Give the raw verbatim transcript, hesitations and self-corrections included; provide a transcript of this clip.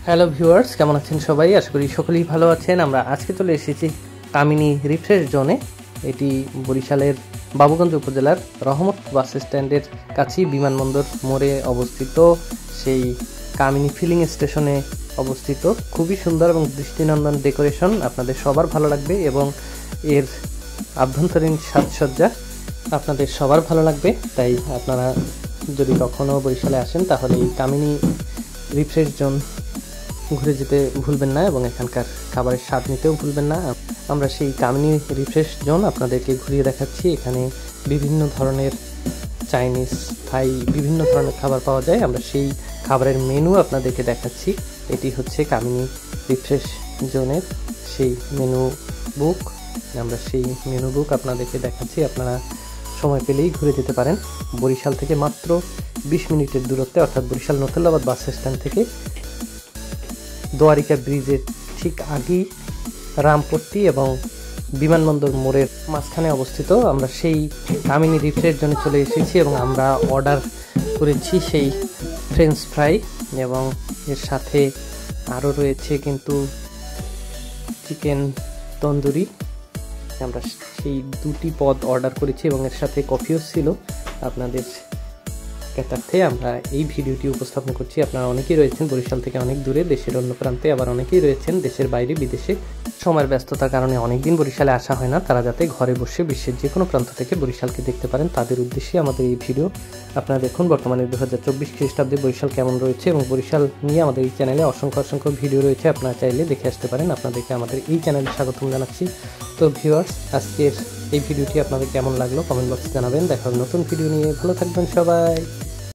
Hello viewers, কেমন আছেন সবাই? আশা করি সকলেই ভালো আছেন। আমরা আজকে চলে এসেছি কামিনী রিফ্রেশ জোনে। এটি বরিশালের বাবুগঞ্জ উপজেলার রহমত বাস স্ট্যান্ডের কাছেই বিমানবন্দর মোড়ে অবস্থিত। সেই কামিনী ফিলিং স্টেশনে অবস্থিত। খুবই সুন্দর এবং দৃষ্টিনন্দন ডেকোরেশন, আপনাদের সবার ভালো লাগবে এবং এর আভ্যন্তরীণ সাজসজ্জা আপনাদের সবার ভালো লাগবে। তাই আপনারা যদি কখনো বরিশালে আসেন তাহলে এই কামিনী রিফ্রেশ জোন ঘুরে যেতে ভুলবেন না এবং এখানকার খাবারের স্বাদ নিতেও ভুলবেন না। আমরা সেই কামিনী রিফ্রেশ জোন আপনাদেরকে ঘুরিয়ে দেখাচ্ছি। এখানে বিভিন্ন ধরনের চাইনিজ, থাই, বিভিন্ন ধরনের খাবার পাওয়া যায়। আমরা সেই খাবারের মেনু আপনাদেরকে দেখাচ্ছি। এটি হচ্ছে কামিনী রিফ্রেশ জোনের সেই মেনু বুক। আমরা সেই মেনু বুক আপনাদেরকে দেখাচ্ছি। আপনারা সময় পেলেই ঘুরে যেতে পারেন। বরিশাল থেকে মাত্র বিশ মিনিটের দূরত্বে, অর্থাৎ বরিশাল নথুল্লাবাদ বাস স্ট্যান্ড থেকে দোয়ারিকা ব্রিজের ঠিক আগেই রামপট্টি এবং বিমানবন্দর মোড়ের মাঝখানে অবস্থিত। আমরা সেই কামিনী রিফ্রেশ জোনে চলে এসেছি এবং আমরা অর্ডার করেছি সেই ফ্রেঞ্চ ফ্রাই এবং এর সাথে আরও রয়েছে কিন্তু চিকেন তন্দুরি। আমরা সেই দুটি পদ অর্ডার করেছি এবং এর সাথে কফিও ছিল। আপনাদের জ্ঞাতার্থে আমরা এই ভিডিওটি উপস্থাপন করছি। আপনারা অনেকেই রয়েছেন বরিশাল থেকে অনেক দূরে, দেশের অন্য প্রান্তে, আবার অনেকেই রয়েছেন দেশের বাইরে, বিদেশে। সময়ের ব্যস্ততার কারণে অনেকদিন বরিশালে আসা হয় না। তারা যাতে ঘরে বসে বিশ্বের যে কোনো প্রান্ত থেকে বরিশালকে দেখতে পারেন, তাদের উদ্দেশ্যে আমাদের এই ভিডিও। আপনারা দেখুন বর্তমানে দু হাজার চব্বিশ খ্রিস্টাব্দে বরিশাল কেমন রয়েছে এবং বরিশাল নিয়ে আমাদের এই চ্যানেলে অসংখ্য অসংখ্য ভিডিও রয়েছে। আপনারা চাইলে দেখে আসতে পারেন। আপনাদেরকে আমাদের এই চ্যানেলে স্বাগতম জানাচ্ছি। তো ভিউয়ার্স, আজকের এই ভিডিওটি আপনাদের কেমন লাগলো কমেন্ট বক্সে জানাবেন। দেখা হবে নতুন ভিডিও নিয়ে। ভালো থাকবেন সবাই।